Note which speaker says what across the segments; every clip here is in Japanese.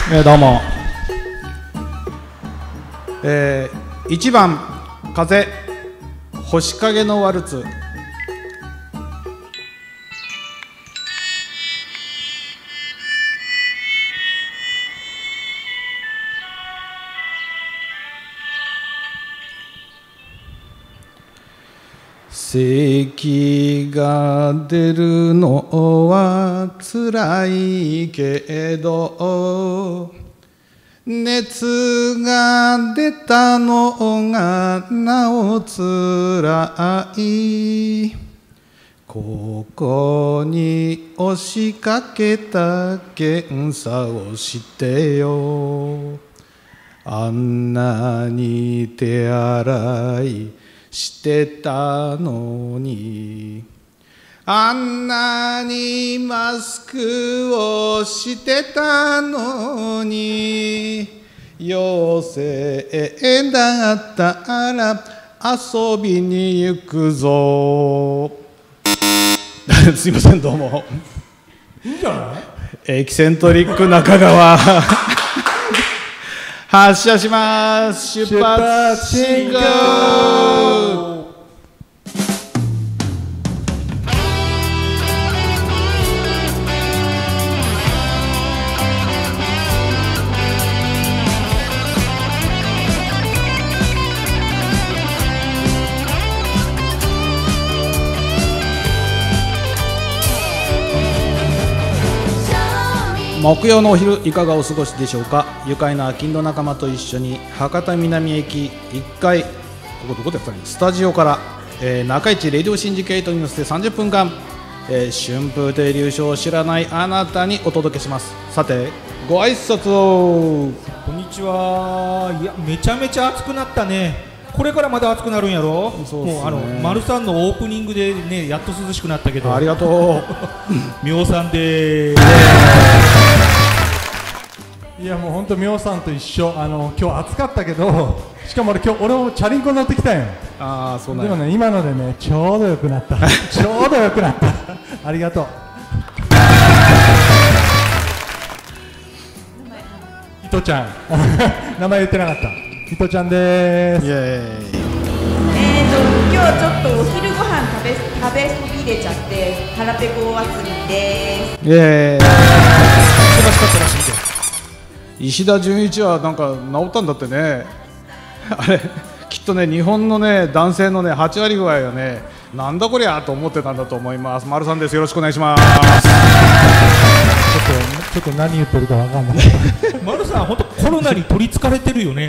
Speaker 1: どうも。1番風星影のワルツ。咳が出るのはつらいけど、熱が出たのがなおつらい。ここに押しかけた検査をしてよ。あんなに手洗いしてたのに、あんなにマスクをしてたのに、陽性だったら遊びに行くぞ。すいません、どうも。
Speaker 2: いいんじゃない？
Speaker 1: エキセントリック中川発車します。出発進行。木曜のお昼いかがお過ごしでしょうか。愉快な勤労仲間と一緒に博多南駅1階、ここどこでやったらいいの、スタジオから、中市レディオシンジケートに乗せて30分間、春風亭流昇を知らないあなたにお届けします。さてご挨拶を。
Speaker 2: こんにちは。いや、めちゃめちゃ暑くなったね。これからまだ暑くなるんやろ。
Speaker 1: そうっすね。
Speaker 2: もう丸さんのオープニングでね、やっと涼しくなったけど。
Speaker 1: ありがと
Speaker 2: みょうさんでーす。
Speaker 3: いや、もう本当みょうさんと一緒。今日暑かったけど、しかも俺もチャリンコ乗ってきたんよ。
Speaker 1: ああ、そうなんや。
Speaker 3: でもね、今のでね、ちょうどよくなったちょうどよくなったありがとう。伊藤ちゃん名前言ってなかった。伊藤ちゃんでーす。
Speaker 1: イエーイ。
Speaker 4: 今日ちょっとお昼ご飯食べそびれちゃって腹ペコ祭りです。
Speaker 1: イエーイ。
Speaker 2: 忙しかったらしいで。
Speaker 1: 石田純一はなんか治ったんだってね。あれきっとね、日本のね男性のね8割ぐらいはね、なんだこりゃと思ってたんだと思います。丸さんです。よろしくお願いします。
Speaker 3: ちょっと何言ってるかわかんない
Speaker 2: 丸さん本当コロナに取りつかれてるよね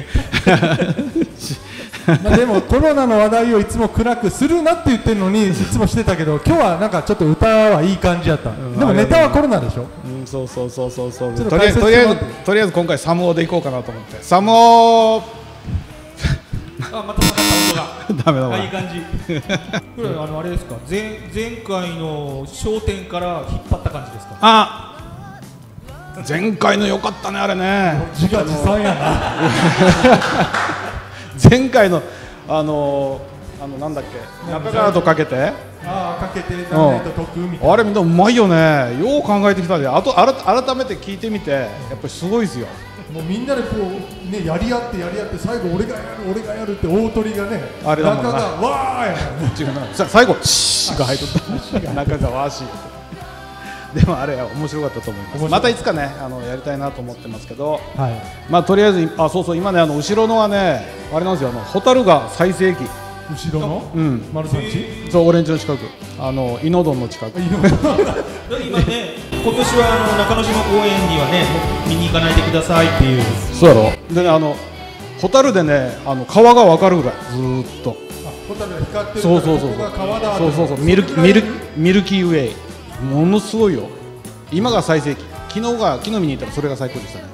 Speaker 3: まあでもコロナの話題をいつも暗くするなって言ってるのにいつもしてたけど、今日はなんかちょっと歌はいい感じやった。でもネタはコロナでしょ。
Speaker 1: そうそうそうそうそう。
Speaker 3: ちょっと
Speaker 1: とりあえず今回サムオでいこうかなと思って。サムオ
Speaker 2: あ、また音が
Speaker 1: ダメだわ。
Speaker 2: いい感じこれあれですか、前回の笑点から引っ張った感じですか。
Speaker 1: あ、前回の良かったね、あれね。
Speaker 3: 自画自賛やな
Speaker 1: 前回のなんだっけ、中川とかけて、
Speaker 3: かけてないと得みたいな。
Speaker 1: あれみんなうまいよね。よう考えてきたで。あと改めて聞いてみて、やっぱりすごいですよ。
Speaker 3: もうみんなでこうね、やり合って最後俺がやるって大鳥がね、
Speaker 1: あれだもんな。
Speaker 3: 中がわーや
Speaker 1: 違うな。最後シーが入っとった。中川わーしー。でもあれ面白かったと思います。またいつかねやりたいなと思ってますけど、
Speaker 3: はい、
Speaker 1: まあとりあえずそうそう、今ね後ろのはねあれなんですよ、ホタルが最盛期。
Speaker 3: 後ろの丸さんち、
Speaker 1: そう、オレンジの近く、イノドンの近く。
Speaker 2: 今ね、今年は中之島公園にはね見に行かないでくださいっていう。
Speaker 1: そうやろ。でね、ホタルでね川が分かるぐらいずーっと。
Speaker 3: ホタルが光ってるから、
Speaker 1: そうそうそう、
Speaker 3: ここが川だ。
Speaker 1: そうそうそう、ミルキーウェイ、ものすごいよ。今が最盛期。昨日見に行ったらそれが最高でしたね。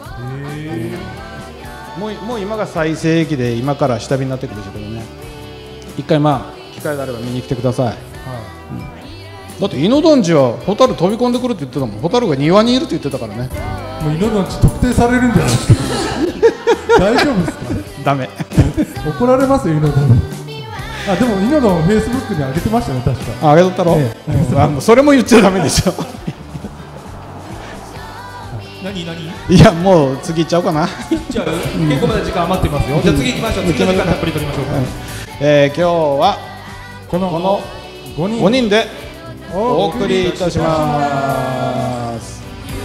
Speaker 1: もう今が最盛期で、今から下火になってくるでしょうけどね。一回機会があれば見に来てください。だってイノドンチはホタル飛び込んでくるって言ってたもん。ホタルが庭にいるって言ってたからね。
Speaker 3: もうイノドンチ特定されるんじゃないですか大丈夫ですか。
Speaker 1: ダメ
Speaker 3: 怒られますよ、イノドン。でもイノドンフェイスブックに上げてましたね、確か。
Speaker 1: あげとったろ。それも言っちゃダメでしょ
Speaker 2: 何
Speaker 1: いやもう次いっちゃおうかな。
Speaker 2: じゃあ結構まだ時間余ってますよ。じゃあ次行きましょう。次の時間たっぷり取りましょうか。
Speaker 1: 今日は
Speaker 3: この
Speaker 1: 5人でお送りいたします。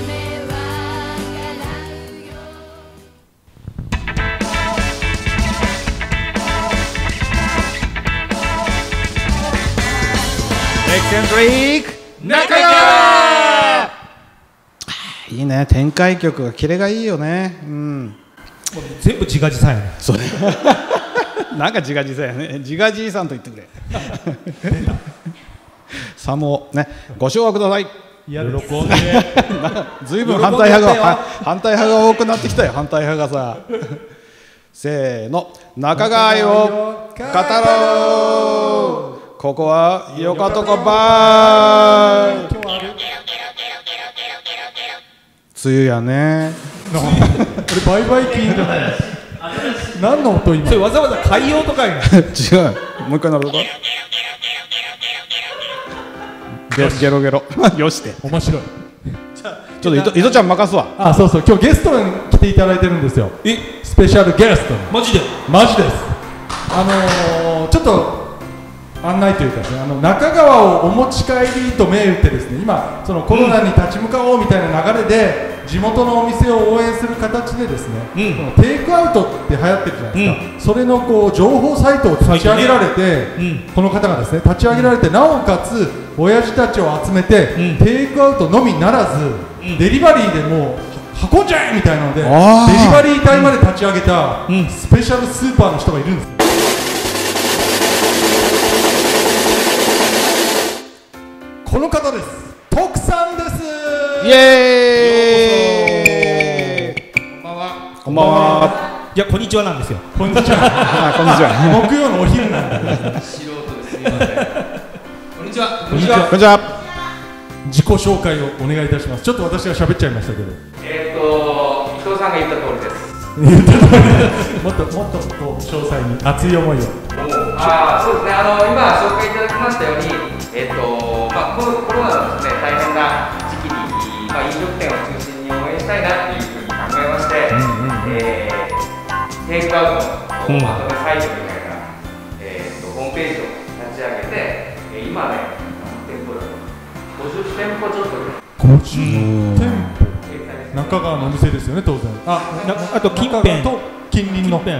Speaker 1: エキセントリック中川。いいね、展開曲がキレがいいよね。うん。
Speaker 2: もう全部自画自賛やね。
Speaker 1: そうね。なんか自画自賛やね。自画自賛と言ってくれ。サモね、ご唱和ください。
Speaker 2: 喜んで。
Speaker 1: ずいぶん反対派が多くなってきたよ。反対派がさ。せーの、中川愛を語ろう。ここはよかとこバー。梅雨やね。
Speaker 3: これバイバイキンじゃない。何の音今？
Speaker 2: それわざわざ海洋とかやね。
Speaker 1: 違う。もう一回なるとか。ゲロゲロ。よして。
Speaker 3: 面白い。
Speaker 1: ちょっと伊藤ちゃん任すわ。
Speaker 3: あ、そうそう、今日ゲストに来ていただいてるんですよ。スペシャルゲストに。
Speaker 2: マジで？
Speaker 3: マジです。ちょっと案内というかですね、中川をお持ち帰りと銘打ってですね、今そのコロナに立ち向かおうみたいな流れで、地元のお店を応援する形でですね、このテイクアウトって流行ってるじゃないですか。それのこう情報サイトを立ち上げられて、この方がですね立ち上げられて、なおかつ親父たちを集めて、テイクアウトのみならず、デリバリーでもう運んじゃえみたいなので、デリバリー隊まで立ち上げたスペシャルスーパーの人がいるんですよ。この方です。徳さんです。
Speaker 1: イエーイ。こんばんは。こんばんは。
Speaker 2: いや、こんにちはなんですよ。
Speaker 3: こんにちは。
Speaker 1: こんにちは。
Speaker 3: 木曜のお昼なんで。
Speaker 5: 素人です。すみません。こんにちは。
Speaker 1: こんにちは。こんにちは。
Speaker 3: 自己紹介をお願いいたします。ちょっと私が喋っちゃいましたけど。
Speaker 5: 伊藤さんが言った通りです。
Speaker 3: もっとこう詳細に熱い思いを。
Speaker 5: そうですね。今紹介いただきましたように、コロナのですね大変な時期に、飲食店を中心に応援したいなというふうに考えまして、テイクアウトのまとめサイトみたいな、ホームページを立ち上げて、今ね店舗だと50店舗ちょっとで。
Speaker 3: 50店舗。中川のお店ですよね、当然。
Speaker 2: あと近辺
Speaker 3: と近隣の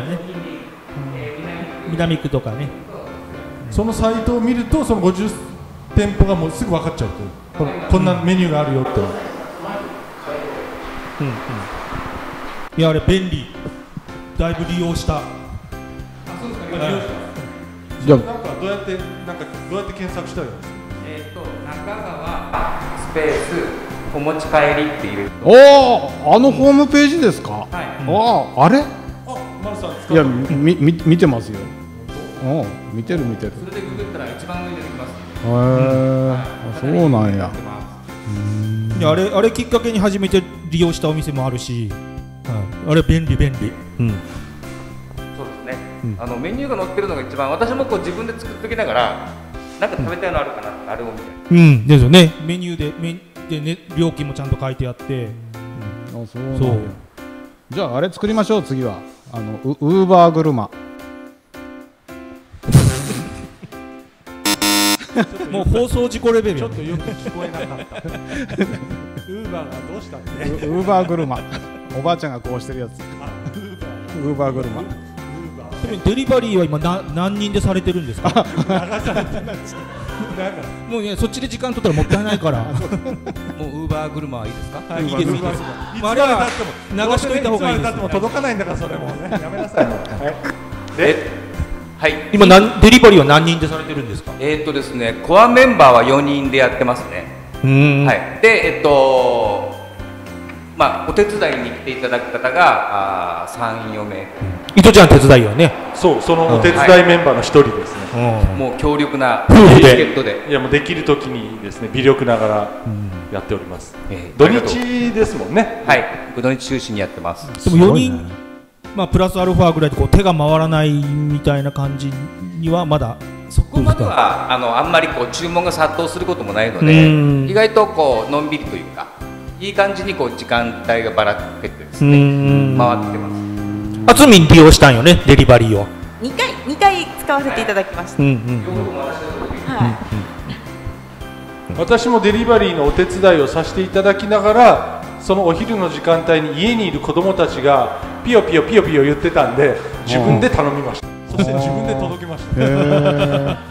Speaker 2: 南区とかね。
Speaker 3: そのサイトを見ると、その50店舗がもうすぐ分かっちゃうと、こんなメニューがあるよって。
Speaker 2: いや、あれ便利。だいぶ利用した。
Speaker 3: じゃあなんかどうやって検索したらいいんですか？
Speaker 5: 中川スペースお持ち帰りっていう。
Speaker 1: おお、あのホームページですか。はい。あれ？
Speaker 3: マルさん
Speaker 1: いや、見てますよ。見てる。
Speaker 5: それでググったら一番上に出てきます。
Speaker 1: そうなんや。
Speaker 2: いや、あれきっかけに初めて利用したお店もあるし、あれ便利。
Speaker 5: そうですね。メニューが載ってるのが一番、私もこう自分で作っておきながら、なんか食べたいのあるかなってあれを見て。
Speaker 2: ですよね。メニューでね、料金もちゃんと書いてあって。
Speaker 1: そう。じゃああれ作りましょう。次はウーバー車。
Speaker 2: もう放送事故レベル。
Speaker 3: ちょっとよく聞こえなかった。ウーバーがどうしたって。
Speaker 1: ウーバー車。おばあちゃんがこうしてるやつ。ウーバー車。
Speaker 2: デリバリーは今何人でされてるんですか？もうね、そっちで時間取ったらもったいないから。もうウーバー車はいいですか？いいです。あれは流しといた方がいいです。
Speaker 3: 届かないんだから、それもね。やめなさい。
Speaker 5: はい。
Speaker 2: 今デリバリーは何人でされてるんですか？
Speaker 5: ですね、コアメンバーは4人でやってますね。はい。で、お手伝いに来ていただく方が3、4名。
Speaker 2: 伊藤ちゃん手伝いよね。
Speaker 3: そう、そのお手伝いメンバーの一人ですね。
Speaker 5: もう強力な
Speaker 2: 夫婦で。
Speaker 3: いや、もうできる時にですね、微力ながらやっております。土日ですもんね。
Speaker 5: はい。土日中心にやってます。
Speaker 2: でも4人、プラスアルファぐらいで手が回らないみたいな感じにはまだ。
Speaker 5: そこまではあんまり注文が殺到することもないので、意外とのんびりというか、 いい感じにこう時間帯がばらけてですね回ってます。
Speaker 2: あつみん利用したんよね、デリバリーを。
Speaker 4: 2回使わせていただきました。
Speaker 3: 私もデリバリーのお手伝いをさせていただきながら、そのお昼の時間帯に家にいる子どもたちがピヨピヨピヨピヨ言ってたんで、自分で頼みました。そして自分で届けました。
Speaker 1: そうなんや。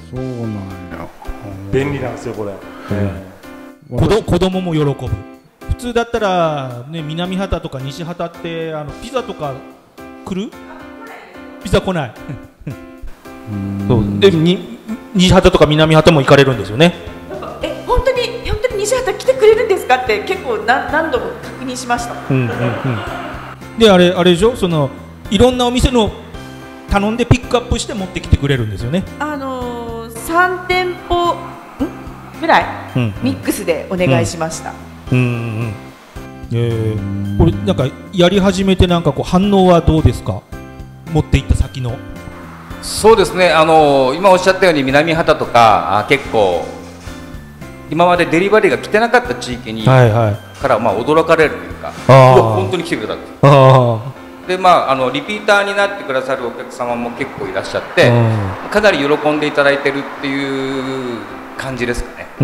Speaker 3: 便利なんですよこれ。
Speaker 2: 子供も喜ぶ。普通だったらね、南畑とか西畑ってピザとか来る？ピザ来ない。そうで西畑とか南畑も行かれるんですよね。
Speaker 4: 本当に西畑来てくれるんですかって結構何度も確認しました。
Speaker 2: であれでしょ、そのいろんなお店の頼んでピックアップして持ってきてくれるんですよね。
Speaker 4: 3店舗ぐらいミックスでお願いしました。
Speaker 2: これなんかやり始めてなんかこう反応はどうですか？持っていった先の。
Speaker 5: そうですね、今おっしゃったように南畑とか結構今までデリバリーが来てなかった地域に、からまあ驚かれるというか、本当に来てくれたんです。でリピーターになってくださるお客様も結構いらっしゃって、かなり喜んでいただいてるっていう感じですかね。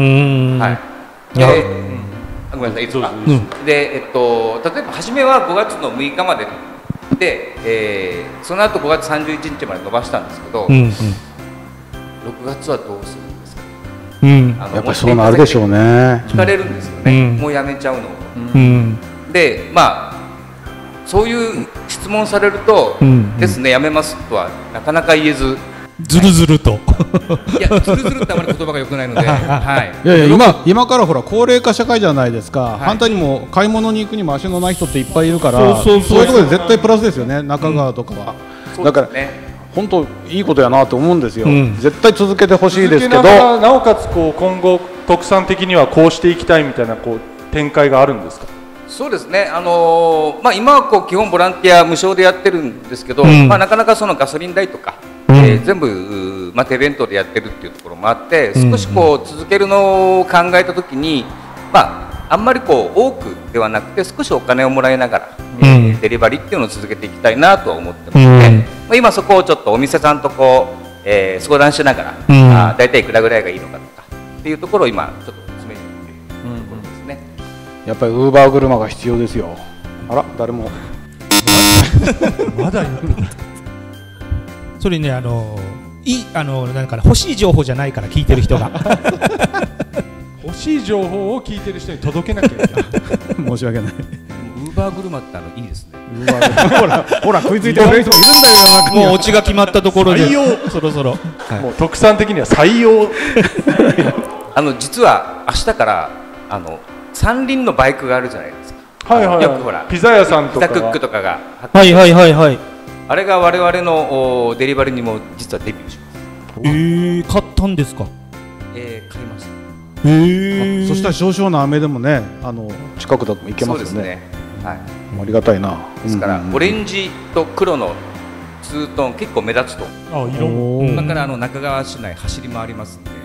Speaker 5: ごめんなさい、いつか。で、例えば初めは5月の6日までで、その後5月31日まで伸ばしたんですけど、6月はどうするんですか？
Speaker 1: やっぱりそうなるでしょうね。
Speaker 5: 聞かれるんですよね。もうやめちゃうの。で、そういう質問されるとですね、やめますとはなかなか言えず。
Speaker 2: ずるずると。
Speaker 5: いや、ずるずるってあまり言葉が良くないので。い
Speaker 1: やいや、今からほら高齢化社会じゃないですか。反対にも買い物に行くにも足のない人っていっぱいいるから、そういうところで絶対プラスですよね、中川とかは。だから本当いいことやなと思うんですよ。絶対続けてほしいですけど、
Speaker 3: なおかつこう今後特産的にはこうしていきたいみたいなこう展開があるんですか？
Speaker 5: そうですね、今はこう基本ボランティア無償でやってるんですけど、なかなかそのガソリン代とか、全部手弁当でやってるっていうところもあって、少しこう続けるのを考えたときに、あんまりこう多くではなくて少しお金をもらいながら、デリバリーっていうのを続けていきたいなとは思ってますね。今そこをちょっとお店さんとこう、相談しながら、だいたいいくらぐらいがいいのかとかっていうところを今ちょっと詰めていっているところですね。
Speaker 1: やっぱりウーバー車が必要ですよ。あら、誰も
Speaker 3: まだ言ってた。
Speaker 2: それね、なんか欲しい情報じゃないから聞いてる人が
Speaker 3: 欲しい情報を聞いてる人に届けなきゃいけない。
Speaker 1: 申し訳ない。
Speaker 5: ウーバー車っていいですね。
Speaker 1: ほら食いついてくれる人もいるんだよ。
Speaker 2: もうオチが決まったところでそろそろ
Speaker 3: もう特産的には採用。
Speaker 5: 実は明日から三輪のバイクがあるじゃないですか。よくほら
Speaker 3: ピザ屋さんとか
Speaker 5: ピザクックとかが、あれが我々のデリバリーにも実はデビューします。
Speaker 2: 買ったんですか？
Speaker 5: 買いました。
Speaker 1: そしたら少々の雨でもね、近くだと行けますよね。そうですね。ありがたいな。
Speaker 5: ですからオレンジと黒のツートン結構目立つと。だから中川市内走り回りますんで。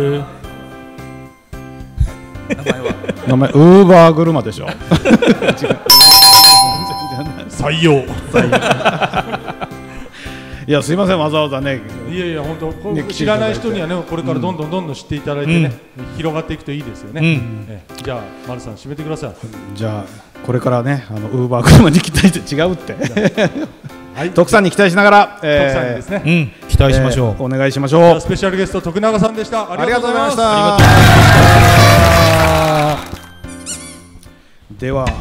Speaker 1: 名前ウーバー車でしょ。
Speaker 3: 採用。
Speaker 1: いや、すいません、わざわざね。
Speaker 3: いやいや、本当知らない人にはね、これからどんどん知っていただいてね、広がっていくといいですよね。じゃあ丸さん締めてください。
Speaker 1: じゃあこれからね、ウーバー車に期待して違うって。徳さんに期待しながら、
Speaker 3: 徳さんにですね、
Speaker 2: 期待しましょう。
Speaker 1: お願いしましょう。
Speaker 3: スペシャルゲスト徳永さんでした。ありがとうございました。
Speaker 1: では。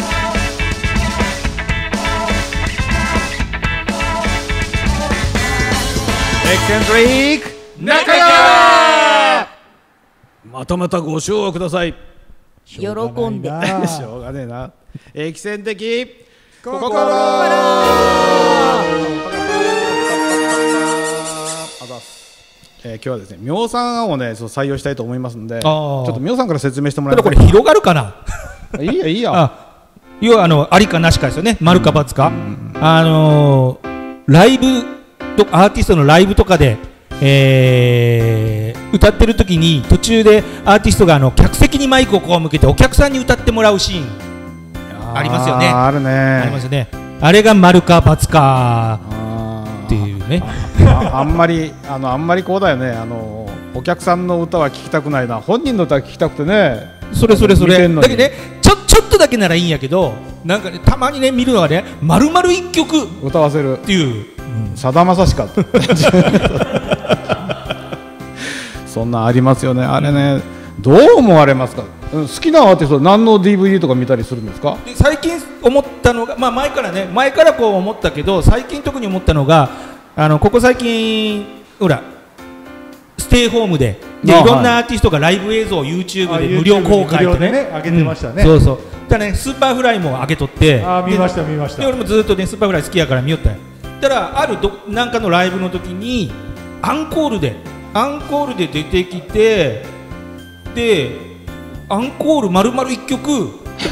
Speaker 1: エキセントリック中川。またご賞をください。
Speaker 4: 喜んで。
Speaker 1: しょうがねえな。エキセン的心。今日はですね、妙さんをね、採用したいと思いますので、ちょっと妙さんから説明してもらえますか。
Speaker 2: これ広がるかな。
Speaker 1: いいや。
Speaker 2: 要はありかなしかですよね。丸か×か。ライブアーティストのライブとかで、 歌ってる時に途中でアーティストが客席にマイクをこう向けてお客さんに歌ってもらうシーンありますよね。
Speaker 1: あるね。
Speaker 2: ありますよね。あれが丸か×かっていうね。
Speaker 1: あんまりこうだよね。お客さんの歌は聴きたくないな、本人の歌は聴きたくてね。
Speaker 2: それだけど
Speaker 1: ね、
Speaker 2: ちょっとだけならいいんやけど、なんかね、たまにね見るのはね、丸々一曲
Speaker 1: 歌わせる
Speaker 2: っていう、
Speaker 1: さだまさしかそんなんありますよね。あれね、どう思われますか。好きなアーティスト何の DVD とか見たりするんですか。
Speaker 2: で最近思ったのが、前からこう思ったけど、最近特に思ったのが、ここ最近ほらステイホームでいろんなアーティストがライブ映像を YouTube で無料公開とね
Speaker 3: 上げてましたね。
Speaker 2: そうそう。だね、スーパーフライも上げとって、
Speaker 3: 見ました。
Speaker 2: で俺もずっとねスーパーフライ好きやから見よったよ。だからあるなんかのライブの時にアンコールで出てきて、でアンコール丸々1曲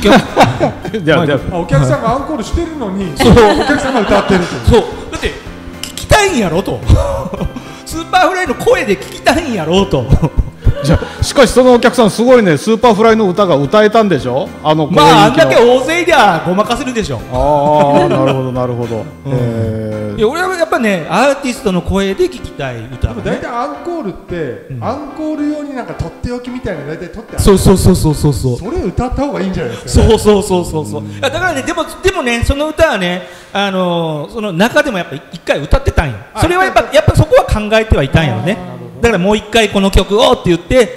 Speaker 3: お客さんがアンコールしてるのに、
Speaker 2: そう
Speaker 3: お客さんが歌ってると。
Speaker 2: そうだって聞きたいんやろとスーパーフライの声で聞きたいんやろと
Speaker 1: じゃあしかしそのお客さんすごいね。スーパーフライの歌が歌えたんでしょ。
Speaker 2: あんだけ大勢いりゃごまかせるでしょ。
Speaker 1: ああなるほどなるほど。
Speaker 2: いや俺はやっぱねアーティストの声で聞きたい歌、ね、
Speaker 3: 大体アンコールって、アンコール用になんかとっておきみたいなの大体取ってある。
Speaker 2: そうそ
Speaker 3: れ歌った方がいいんじゃないですか、
Speaker 2: ね、そうだからね、でもねその歌はねその中でもやっぱ一回歌ってたんよ。それはやっぱそこは考えてはいたんやろね。だからもう一回この曲をって言って、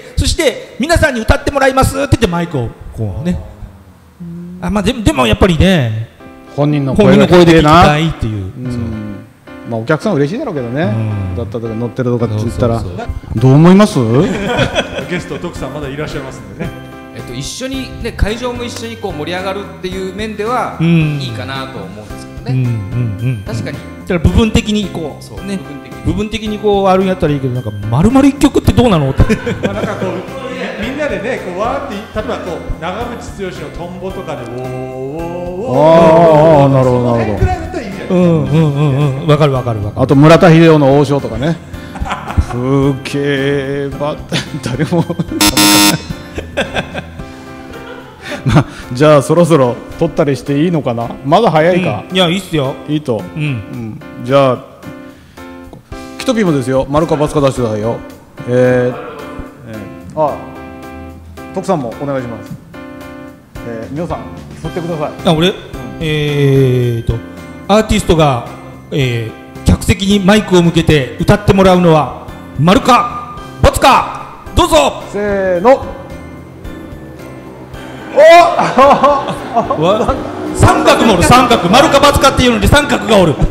Speaker 2: そして皆さんに歌ってもらいますって言ってマイクをこうね、でもやっぱりね
Speaker 1: 本人の声で
Speaker 2: 聞きたいっていう、
Speaker 1: お客さん嬉しいだろうけどね。だったとか乗ってるとかって言ったらどう思います？
Speaker 3: ゲスト徳さんまだいらっしゃいますんでね。
Speaker 5: 一緒にね、会場も一緒にこう盛り上がるっていう面ではいいかなと思うんですけどね。確かに。
Speaker 2: だから部分的にこうね、部分的にこうあるんやったらいいけど、なんか丸々一曲ってどうなのって。
Speaker 3: なんかこうみんなでね、こうわーって例えばこう長渕剛のトンボとかでお
Speaker 1: ーなるほどなるほど。
Speaker 3: ぐらいだったらいいじゃないですか。
Speaker 2: わかる。
Speaker 1: あと村田秀夫の王将とかね。吹けば誰もじゃあそろそろ撮ったりしていいのかな。まだ早いか。
Speaker 2: いやいいっすよ。
Speaker 1: いいと。じゃあキトピーもですよ。丸か×か出してくださいよ。徳さんもお願いします。皆さん振ってください。
Speaker 2: 俺、アーティストが、客席にマイクを向けて歌ってもらうのは丸か×か、どうぞ。
Speaker 1: せーの。
Speaker 2: 三角もおる。三角、丸か×かっていうので三角がおる。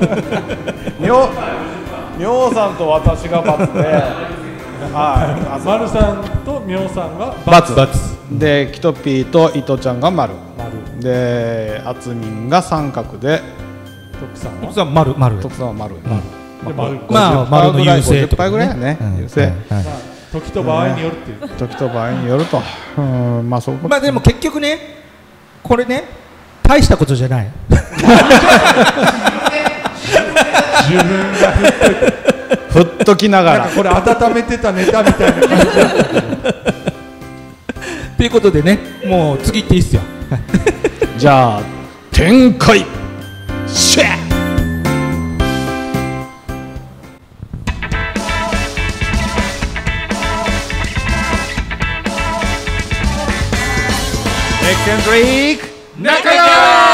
Speaker 1: みょうさんと私が×で、
Speaker 3: 丸さんとみょうさんが
Speaker 1: ×で、キトピーと伊藤ちゃんが丸で、あつみんが三角で、
Speaker 2: 徳さん丸。
Speaker 1: 徳さんは丸。
Speaker 2: 丸の優勢と
Speaker 1: 50%ぐらいやね。優勢。
Speaker 3: 時と場合によるっていう。
Speaker 1: 時と場合によると。
Speaker 2: でも結局ね、これね、大したことじゃない。
Speaker 3: 自分が
Speaker 1: 振っときながら。
Speaker 3: これ温めてたネタみたいな感じだった。
Speaker 2: ということでね、もう次行っていいっすよ。
Speaker 1: じゃあ展開。シェー。中川。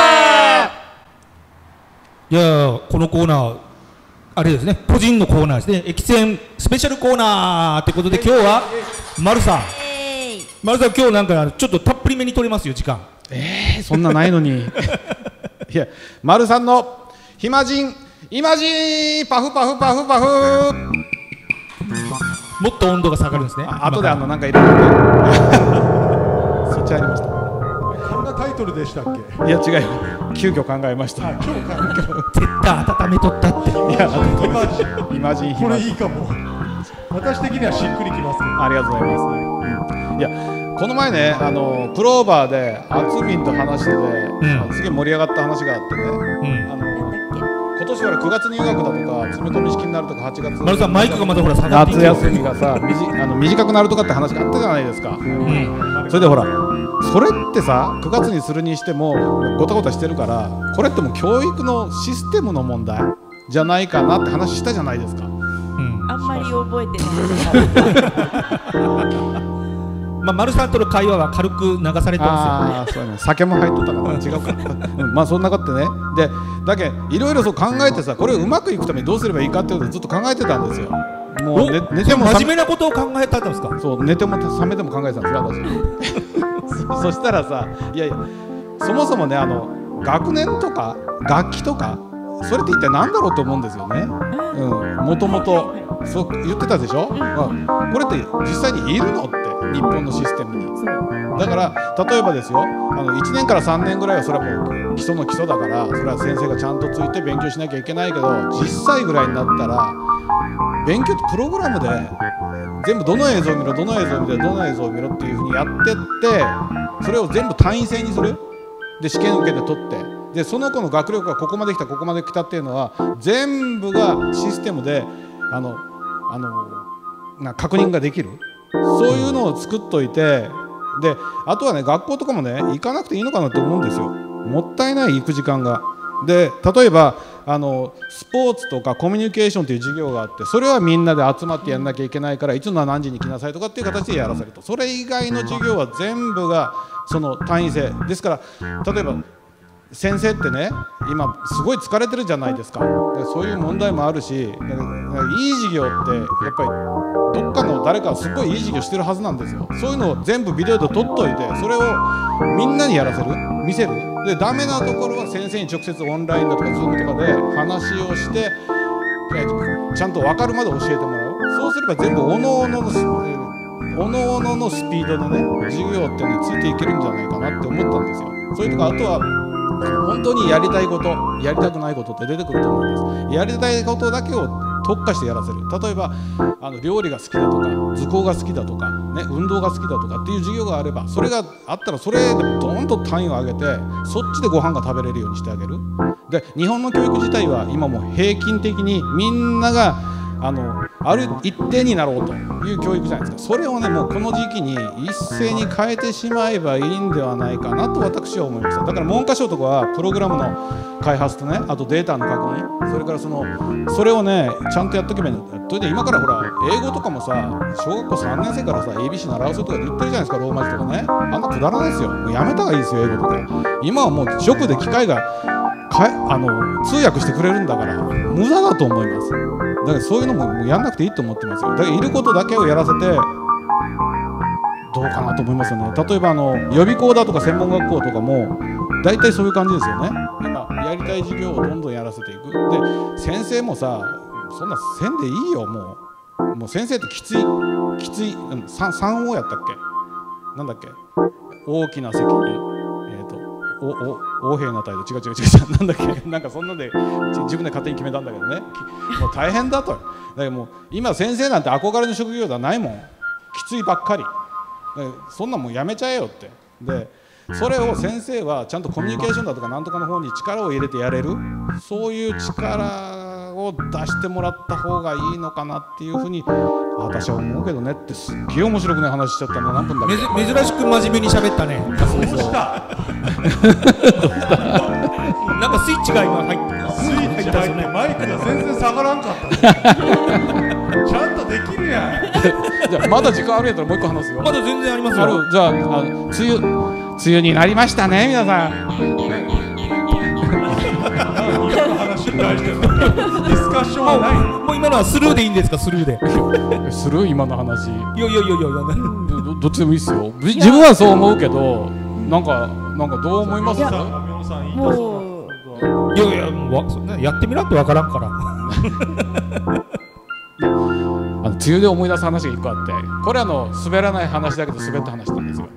Speaker 2: いやこのコーナーあれですね、個人のコーナーですね。駅戦スペシャルコーナーってことで、今日は丸さん今日なんかちょっとたっぷりめに取れますよ、時間。
Speaker 1: そんなないのに。いや、丸さんの暇人イマジパフパフパフパフ。
Speaker 2: もっと温度が下がるんですね。
Speaker 1: 後でなんか入れるんで。そっちありました。
Speaker 3: こんなタイトルでしたっけ。
Speaker 1: いや違うよ、急遽考えました。
Speaker 2: 絶対温めとったって。
Speaker 1: いやイマジン
Speaker 3: これいいかも。私的にはしっくりきますけど。
Speaker 1: ありがとうございます。いやこの前ね、クローバーであつみんと話してて、すげえ盛り上がった話があってね、 今年は9月入学だとか詰め込み式になるとか8月
Speaker 2: 丸さんマイクがまたほら下がってい
Speaker 1: 夏休みがさ短くなるとかって話があったじゃないですか、それでほらそれってさ9月にするにしてもごたごたしてるからこれってもう教育のシステムの問題じゃないかなって話したじゃないですか、
Speaker 4: あんまり覚えてない
Speaker 2: まあ、丸さんとの会話は軽く流されてますよね。
Speaker 1: そうね、酒も入っとったから違うかまあそんなことねでだけいろいろそう考えてさこれをうまくいくためにどうすればいいかっていうことをずっと考えてたんですよ。もう寝ても
Speaker 2: 真面目なことを考えたんですか。
Speaker 1: そう寝ても覚めても考えてたんですよ私そしたらさいやそもそもね学年とか楽器とかそれって一体何だろうと思うんですよね。もともとそう言ってたでしょ、これって実際にいるのって日本のシステムに。だから例えばですよ1年から3年ぐらいはそれはもう基礎の基礎だからそれは先生がちゃんとついて勉強しなきゃいけないけど実際ぐらいになったら勉強ってプログラムで全部どの映像を見ろどの映像を見ろどの映像を見ろっていうふうにやってってそれを全部単位制にするで試験受けて取ってでその子の学力がここまで来たここまで来たっていうのは全部がシステムで確認ができるそういうのを作っといてであとはね学校とかもね行かなくていいのかなと思うんですよ。もったいない行く時間が。で例えばスポーツとかコミュニケーションという授業があってそれはみんなで集まってやんなきゃいけないからいつの何時に来なさいとかっていう形でやらせるとそれ以外の授業は全部がその単位制ですから例えば先生ってね今すごい疲れてるじゃないですか。でそういう問題もあるしいい授業ってやっぱりどっかの誰かすごいいい授業してるはずなんですよ。そういうのを全部ビデオで撮っといてそれをみんなにやらせる見せるでダメなところは先生に直接オンラインだとか Zoom とかで話をしてちゃんと分かるまで教えてもらう。そうすれば全部おのおののスピードでね授業っていうのについていけるんじゃないかなって思ったんですよ。それとかあとは本当にやりたいことやりたくないことって出てくると思うんです。やりたいことだけを特化してやらせる。例えば料理が好きだとか図工が好きだとか、ね、運動が好きだとかっていう授業があればそれがあったらそれでどんと単位を上げてそっちでご飯が食べれるようにしてあげる。で日本の教育自体は今もう平均的にみんながある一定になろうという教育じゃないですか。それをねもうこの時期に一斉に変えてしまえばいいんではないかなと私は思いました。だから文科省とかはプログラムの開発とねあとデータの確認それからそれをねちゃんとやっとけばいいんだ。それで今からほら英語とかもさ小学校3年生からさ ABC 習わせとか言ってるじゃないですかローマ字とかねあんなくだらないですよ。もうやめた方がいいですよ英語とか。今はもう直で機械が通訳してくれるんだから無駄だと思います。だからそういうのもやんなくていいと思ってますよ。だからいることだけをやらせてどうかなと思いますよね。例えば予備校だとか専門学校とかも大体そういう感じですよね。今やりたい授業をどんどんやらせていく。で先生もさそんなせんでいいよもう先生ってきつい3O やったっけなんだっけ大きな責任横柄な態度違うなんだっけなんかそんなで自分で勝手に決めたんだけどねもう大変だと。だからもう今先生なんて憧れの職業ではないもん。きついばっかりそんなんもうやめちゃえよって。でそれを先生はちゃんとコミュニケーションだとかなんとかの方に力を入れてやれるそういう力を出してもらった方がいいのかなっていうふうに私は思うけどねってすっげえ面白くない話しちゃったの何分だっけ。
Speaker 2: 珍しく真面目に喋ったね。
Speaker 3: そう
Speaker 2: なんかスイッチが今入って
Speaker 3: マイクが全然下がらんかったちゃんとできるやん。
Speaker 1: じゃあまだ時間あるんやったらもう一個話すよ。
Speaker 2: まだ全然ありますよ。
Speaker 1: じゃあ梅雨になりましたね皆さん。
Speaker 3: 話に対してのディスカッションはない。
Speaker 2: もう今のはスルーでいいんですかスルーで。
Speaker 1: スルー今の話。
Speaker 2: いや
Speaker 1: どっちでもいいっすよ。自分はそう思うけどなんかどう思いますか。
Speaker 4: もう
Speaker 2: いややってみなってわからんから。
Speaker 1: 梅雨で思い出す話が1個あってこれ滑らない話だけど滑った話なんですよ。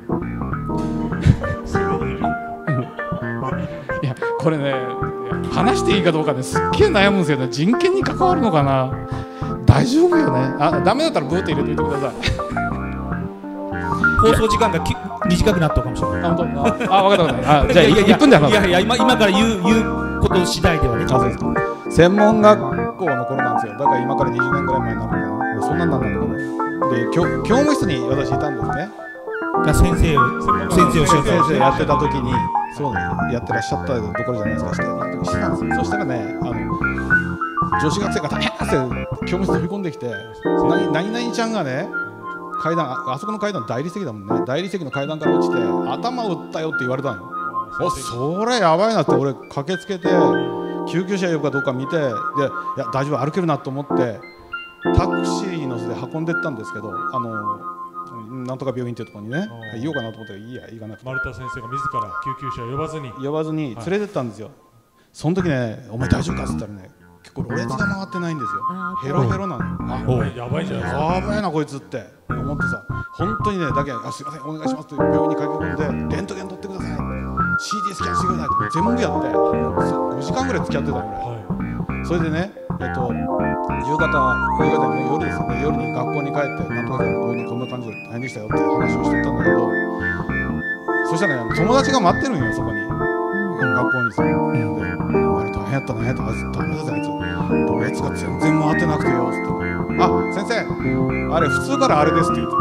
Speaker 1: いやこれね話していいかどうかねすっげえ悩むんですよね。人権に関わるのかな大丈夫よね。ダメだったらブーって入れておいてください。
Speaker 2: 放送時間が短くなったかもしれない。
Speaker 1: 分かったじゃあ1分で話す。
Speaker 2: いや今から言うこと次第ではね。
Speaker 1: そうですか。専門学校の頃なんですよ。だから今から20年ぐらい前になるのかな。そんなんなんだけどね。で、教務室に私いたんですね。
Speaker 2: 先生を
Speaker 1: 先生やってた時に、そうね、やってらっしゃったところじゃないですか。してたんですよ。そしたらね、女子学生が大変って教務室飛び込んできて、何々ちゃんがね、階段、あそこの階段大理石だもんね。大理石の階段から落ちて頭を打ったよって言われたのよ。それやばいなって俺駆けつけて救急車呼ぶかどうか見て、で、いや大丈夫、歩けるなと思ってタクシーに乗せて運んでったんですけど、なんとか病院っていうところにね、言おうかなと思ったら、いいや、行かなくて、
Speaker 3: 丸田先生が自ら救急車を呼ばずに
Speaker 1: 連れてったんですよ。その時ね、お前大丈夫かっつったらね、結構ろれつが回ってないんですよ。ヘロヘロなの。
Speaker 3: やばいじゃないですか。
Speaker 1: やばいなこいつって思ってさ、本当にね、だけすいませんお願いしますって病院に駆け込んで、レントゲン取ってください、CT スキャンしてくださいって全部やって5時間ぐらい付き合ってた俺。それでね、夕方ね、夜ですよね、夜に学校に帰ってなんとかこんな感じで大変でしたよって話をしてたんだけど、そしたらね、友達が待ってるんよ、そこに学校にさ。あれ大変やったねって、ダメだぜあいつ、ろれつが全然回ってなくてよっつって、あ、先生あれ普通からあれですって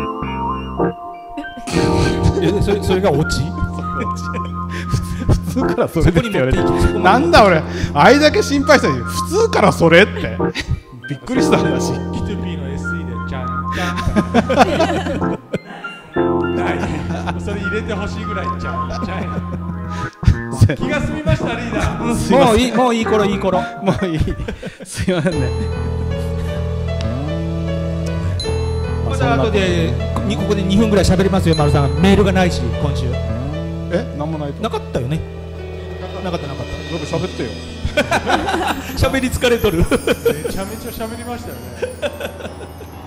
Speaker 1: 言って
Speaker 2: それがオチ？
Speaker 1: 普通からそれって言われて、なんだ俺あれだけ心配したのに普通からそれってびっくりした話。
Speaker 3: キトゥピーの SE でちゃんないそれ入れてほしいぐらいちゃん気が済みましたリーダー。
Speaker 2: もういい頃
Speaker 1: もういいすいませんね。
Speaker 2: また後でここで2分ぐらい喋りますよ。丸さんメールがないし今週
Speaker 1: なんもないと
Speaker 2: なかったよね。なかった
Speaker 1: 僕喋ってよ。
Speaker 2: 喋り疲れとる。
Speaker 3: めちゃめちゃ喋りましたよね。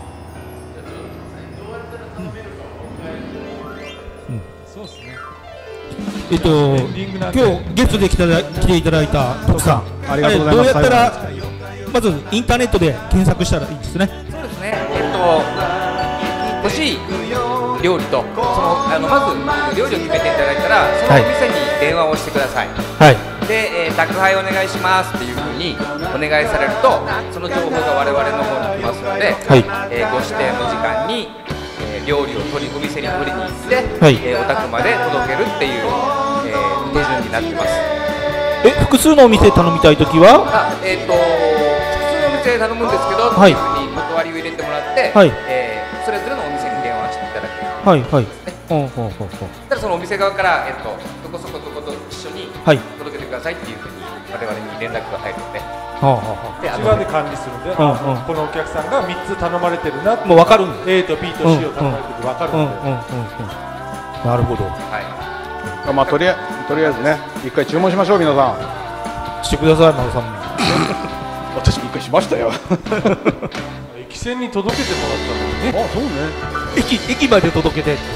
Speaker 3: そうですね。
Speaker 2: 今日ゲストで来ていただいた徳さん、
Speaker 1: ありがとうございます。
Speaker 2: どうやったらまずインターネットで検索したらいいですね。
Speaker 5: そうですね。欲しい料理とまず料理を決めていただいたら、そのお店に電話をしてください。
Speaker 2: はい。
Speaker 5: で、宅配お願いしますっていうふうにお願いされると、その情報が我々の方に来ますので、ご指定の時間に料理をお店に取りに行って、お宅まで届けるっていう手順になってます。
Speaker 2: 複数のお店頼みたいときは、
Speaker 5: 複数のお店で頼むんですけど、っていうふうに断りを入れてもらって、それぞれのお店に電話していただく。ただそのお店側から、どこそこと一緒に届けてくださいっていうふうに我々に連絡が入るので、
Speaker 3: うちわで管理するんで、このお客さんが3つ頼まれてるなって
Speaker 2: もう分かる。
Speaker 3: A と B と C を頼まれてる分かるので。
Speaker 2: なるほど。
Speaker 1: まあとりあえずね、一回注文しましょう皆さん。
Speaker 2: してください丸さんも。
Speaker 1: 私も一回しましたよ。
Speaker 3: 駅線に届けてもらったのね。
Speaker 1: そうね。
Speaker 2: 駅まで届けて。いいよ。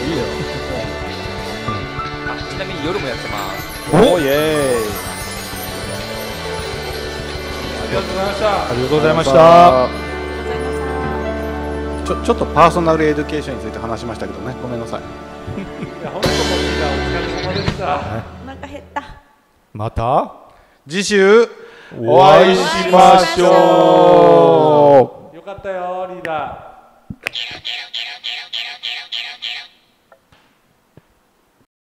Speaker 5: ちなみに夜もやってます。
Speaker 1: おイエーイ。
Speaker 3: ありがとうございました。
Speaker 2: ありがとうございました。
Speaker 1: ちょっとパーソナルエデュケーションについて話しましたけどね、ごめんなさい。
Speaker 3: 本当にお疲れ様でした。
Speaker 4: お腹減った。
Speaker 2: また
Speaker 1: 次週
Speaker 2: お会いしましょう。
Speaker 3: よかったよリーダー。